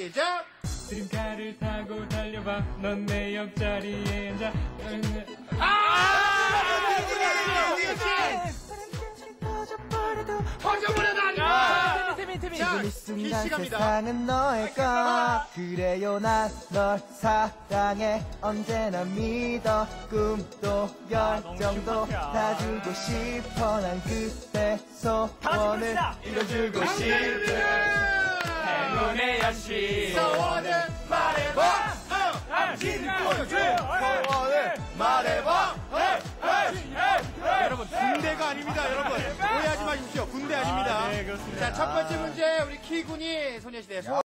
시작! 드림카를 타고 달려봐. 넌 내 옆자리에 앉아. 터져버려도 아니야! 자, 이 순간 PC갑니다. 세상은 너의 것. 그래요 난 널 사랑해. 언제나 믿어. 꿈도 열정도 다 주고 싶어. 난 그때 소원을 이뤄주고 싶어. 행운의 여신. 소원을 말해봐! 소원을 말해봐! 여러분, 군대가 아닙니다, 여러분. 오해하지 마십시오. 군대 아닙니다. 네, 그렇습니다. 자, 첫 번째 문제, 우리 키군이 소녀시대